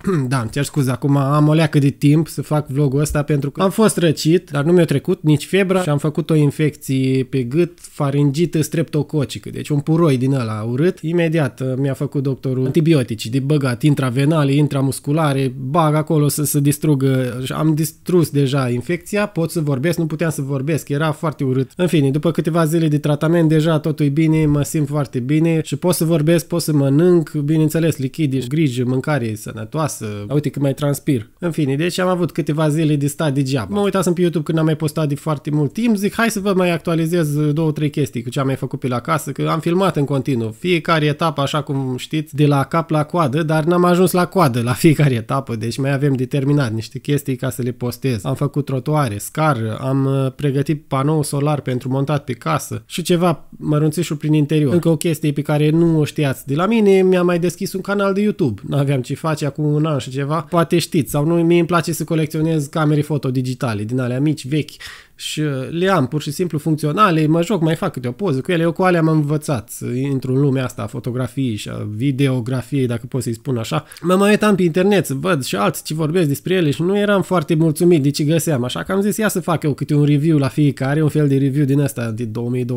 Da, îmi cer scuze, acum am o leacă de timp să fac vlogul ăsta pentru că am fost răcit, dar nu mi-a trecut nici febra și am făcut o infecție pe gât, faringită streptococică, deci un puroi din ăla urât. Imediat mi-a făcut doctorul antibiotici de băgat intravenale, intramusculare, bag acolo să distrugă. Am distrus deja infecția, pot să vorbesc, nu puteam să vorbesc, era foarte urât. În fine, după câteva zile de tratament, deja totul e bine, mă simt foarte bine și pot să vorbesc, pot să mănânc, bineînțeles, lichide, grijă, mâncare sănătoasă. Uite că mai transpir. În fine, deci am avut câteva zile de stat degeaba. Mă uitasem pe YouTube când am mai postat de foarte mult timp, zic hai să vă mai actualizez 2-3 chestii cu ce am mai făcut pe la casă, că am filmat în continuu fiecare etapă, așa cum știți, de la cap la coadă, dar n-am ajuns la coadă la fiecare etapă, deci mai avem determinat niște chestii ca să le postez. Am făcut trotuare, scară, am pregătit panou solar pentru montat pe casă și ceva mărunțișuri prin interior. Încă o chestie pe care nu o știați de la mine, mi-am mai deschis un canal de YouTube. N-aveam ce face acum un an și ceva, poate știți, sau nu, mie îmi place să colecționez camere foto digitale, din alea mici, vechi, și le am pur și simplu funcționale, mă joc, mai fac câte o poză cu ele, eu cu alea am învățat să intru în lumea asta a fotografiei și a videografiei, dacă pot să-i spun așa. Mă mai uitam pe internet să văd și alții ce vorbesc despre ele și nu eram foarte mulțumit de ce găseam, așa că am zis ia să fac eu câte un review la fiecare, un fel de review din asta de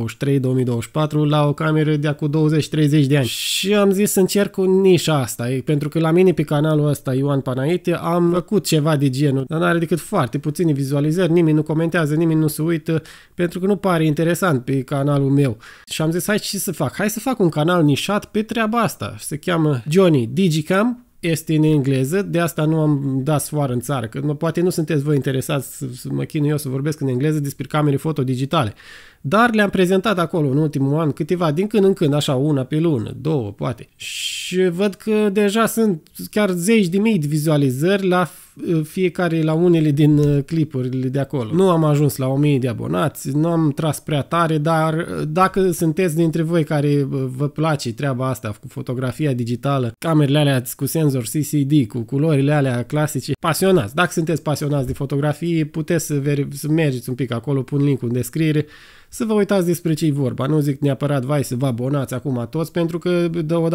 2023-2024 la o cameră de acum 20-30 de ani. Și am zis să încerc cu nișa asta, pentru că la mine pe canalul ăsta Ioan Panaite am făcut ceva de genul, dar n-are decât foarte puține vizualizări, nimeni nu comentează, nimeni nu se uită, pentru că nu pare interesant pe canalul meu. Și am zis, hai ce să fac? Hai să fac un canal nișat pe treaba asta. Se cheamă Johnny Digicam, este în engleză, de asta nu am dat sfoară în țară, că poate nu sunteți voi interesați să mă chinui eu să vorbesc în engleză despre camere foto digitale. Dar le-am prezentat acolo în ultimul an câteva, din când în când, așa, una pe lună, două, poate. Și văd că deja sunt chiar zeci de mii de vizualizări la fiecare, la unele din clipurile de acolo. Nu am ajuns la 1000 de abonați, nu am tras prea tare, dar dacă sunteți dintre voi care vă place treaba asta cu fotografia digitală, camerele alea cu senzor CCD, cu culorile alea clasice, pasionați. Dacă sunteți pasionați de fotografie, puteți să mergeți un pic acolo, pun link-ul în descriere, să vă uitați despre ce-i vorba. Nu zic neapărat, vai, să vă abonați acum toți, pentru că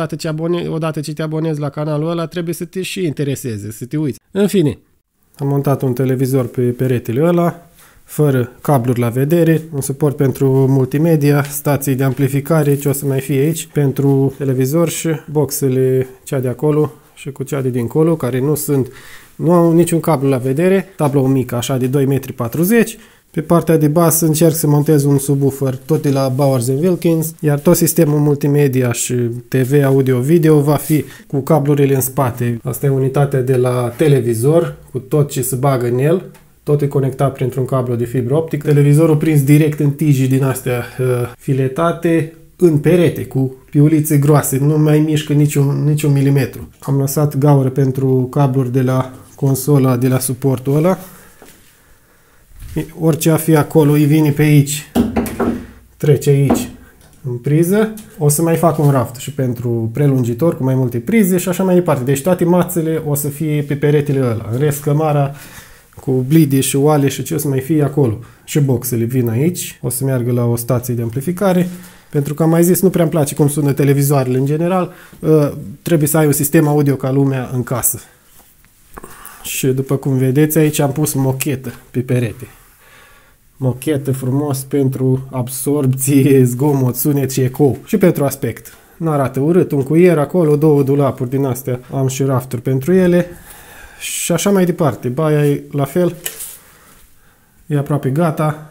odată ce te abonezi la canalul ăla, trebuie să te și intereseze, să te uiți. În fine, am montat un televizor pe peretele ăla, fără cabluri la vedere, un suport pentru multimedia, stații de amplificare, ce o să mai fie aici, pentru televizor și boxele, cea de acolo și cu cea de dincolo, care nu au niciun cablu la vedere, tablou mică, așa de 2,40 m. Pe partea de bas încerc să montez un subwoofer tot de la Bowers & Wilkins, iar tot sistemul multimedia și TV, audio, video va fi cu cablurile în spate. Asta e unitatea de la televizor, cu tot ce se bagă în el. Tot e conectat printr-un cablu de fibră optică. Televizorul prins direct în tijii din astea filetate în perete, cu piulițe groase, nu mai mișcă niciun milimetru. Am lăsat gaură pentru cabluri de la consola, de la suportul ăla. Orice a fi acolo, îi vine pe aici, trece aici în priză. O să mai fac un raft și pentru prelungitor cu mai multe prize și așa mai departe. Deci toate mațele o să fie pe peretele ăla. În rest, cămara cu blide și oale și ce o să mai fie acolo. Și boxele vin aici, o să meargă la o stație de amplificare. Pentru că am mai zis, nu prea îmi place cum sună televizoarele în general. Trebuie să ai un sistem audio ca lumea în casă. Și după cum vedeți aici am pus mochetă pe perete. Mochetă frumos pentru absorbție, zgomot, sunet și ecou. Și pentru aspect. Nu arată urât, un cuier acolo, două dulapuri din astea. Am și rafturi pentru ele. Și așa mai departe. Baia e la fel. E aproape gata.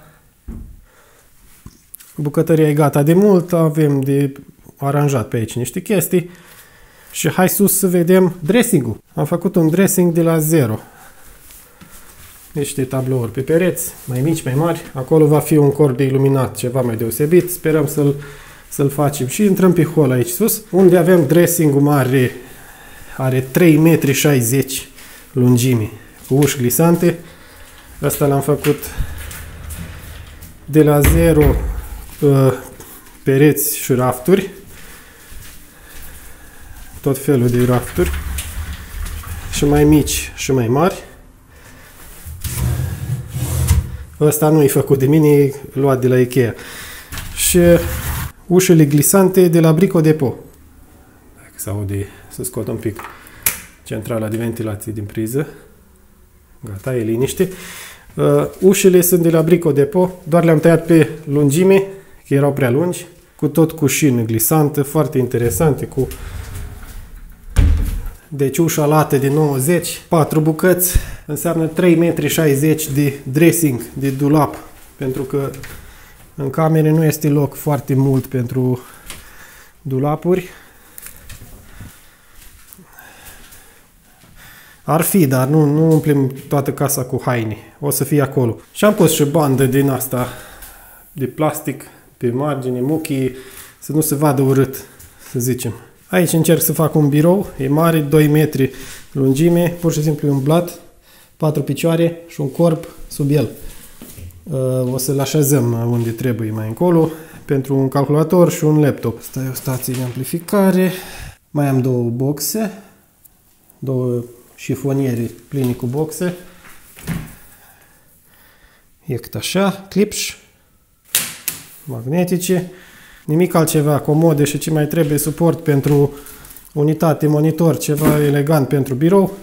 Bucătăria e gata de mult. Avem de aranjat pe aici niște chestii. Și hai sus să vedem dressing-ul. Am făcut un dressing de la zero. Niște tablouri pe pereți, mai mici, mai mari. Acolo va fi un corp de iluminat ceva mai deosebit. Sperăm să-l facem. Și intrăm pe hol aici sus, unde avem dressing-ul mare. Are 3,60 m lungime, cu uși glisante. Asta l-am făcut de la zero, pereți și rafturi. Tot felul de rafturi. Și mai mici și mai mari. Ăsta nu e făcut de mine, e luat de la Ikea. Și ușile glisante de la Brico Depot. Dacă se aude, să scot un pic centrala de ventilație din priză. Gata, e liniște. Ușile sunt de la Brico Depot, doar le-am tăiat pe lungime, că erau prea lungi, cu tot cu șină glisantă, foarte interesante, cu... Deci ușa lată de 90, 4 bucăți, înseamnă 3,60 m de dressing, de dulap, pentru că în camere nu este loc foarte mult pentru dulapuri. Ar fi, dar nu umplem toată casa cu haine. O să fie acolo. Și am pus și bandă din asta de plastic pe margine, muchii, să nu se vadă urât, să zicem. Aici încerc să fac un birou, e mare, 2 metri lungime, pur și simplu un blat, 4 picioare și un corp sub el. O să-l așezăm unde trebuie mai încolo, pentru un calculator și un laptop. Asta e o stație de amplificare. Mai am 2 boxe, 2 șifoniere pline cu boxe. E cât așa, clipși magnetice. Nimic altceva, comode și ce mai trebuie, suport pentru unitate, monitor, ceva elegant pentru birou.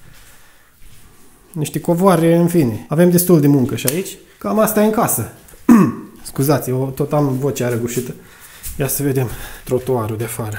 Niște covoare, în fine. Avem destul de muncă și aici. Cam asta e în casă. Scuzați, eu tot am vocea răgușită. Ia să vedem trotuarul de afară.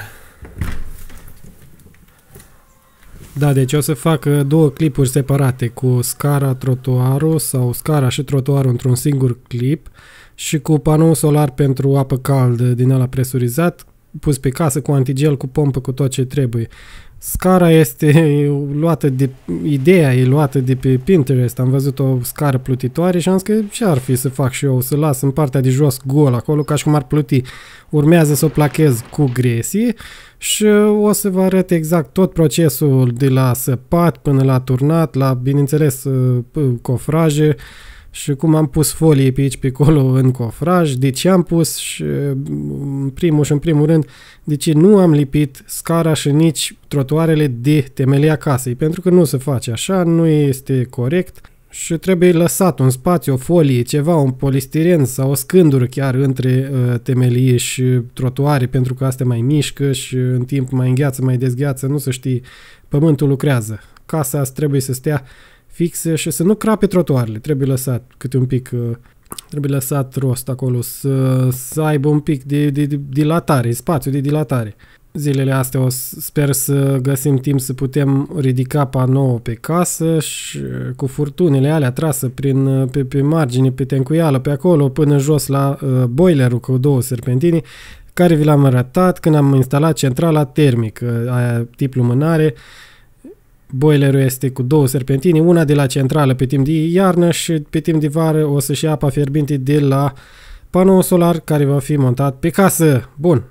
Da, deci o să fac 2 clipuri separate cu scara, trotuarul sau scara și trotuarul într-un singur clip și cu panou solar pentru apă caldă din ăla presurizat, pus pe casă cu antigel, cu pompă, cu tot ce trebuie. Scara este luată de... Ideea e luată de pe Pinterest. Am văzut o scară plutitoare și am zis că ce ar fi să fac și eu, să las în partea de jos gol acolo, ca și cum ar pluti. Urmează să o plachez cu gresie și o să vă arăt exact tot procesul de la săpat până la turnat, la, bineînțeles, cofraje și cum am pus folie pe aici, pe acolo în cofraj, de ce am pus și în primul rând, de ce nu am lipit scara și nici trotuarele de temelia casei, pentru că nu se face așa, nu este corect și trebuie lăsat un spațiu, o folie, ceva, un polistiren sau o scândură chiar între temelie și trotuare, pentru că astea mai mișcă și în timp mai îngheață, mai dezgheață, nu se știe, pământul lucrează. Casa trebuie să stea fixă și să nu crape trotuarele, trebuie lăsat câte un pic, trebuie lăsat rost acolo, să aibă un pic de dilatare, spațiu de dilatare. Zilele astea sper să găsim timp să putem ridica panoul pe casă și cu furtunile alea trasă pe margine, pe tencuială, pe acolo, până jos la boilerul cu 2 serpentini, care vi l-am arătat când am instalat centrala termică, aia tip lumânare. Boilerul este cu 2 serpentini, una de la centrală pe timp de iarnă și pe timp de vară o să-și ia apa fierbinte de la panoul solar care va fi montat pe casă. Bun.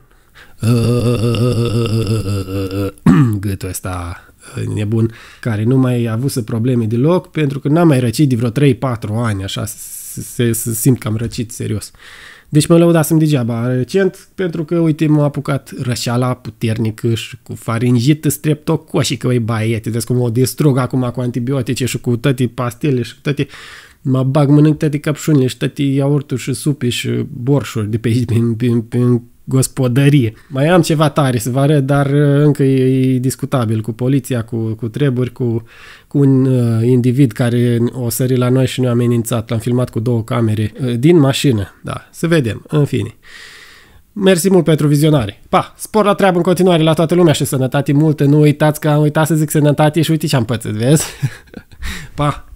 Gâtul ăsta nebun care nu mai a avut probleme deloc pentru că n-am mai răcit de vreo 3-4 ani, așa se simt că am răcit serios. Deci mă lăudasem degeaba recent pentru că, uite, m-a apucat rășeala puternică și cu faringită streptocoșică, băi, baiete, vezi cum o distrug acum cu antibiotice și cu toate pastele și toate, mă bag, mănânc toate căpșunile și toate iaurturi și supe și borșuri de pe aici, prin gospodărie. Mai am ceva tare să vă arăt, dar încă e discutabil cu poliția, cu treburi, cu un individ care o sări la noi și ne-a amenințat. L-am filmat cu 2 camere din mașină. Da, să vedem, în fine. Mersi mult pentru vizionare. Pa, spor la treabă în continuare la toată lumea și sănătate multă. Nu uitați că am uitat să zic sănătate și uite ce am pățit, vezi? Pa!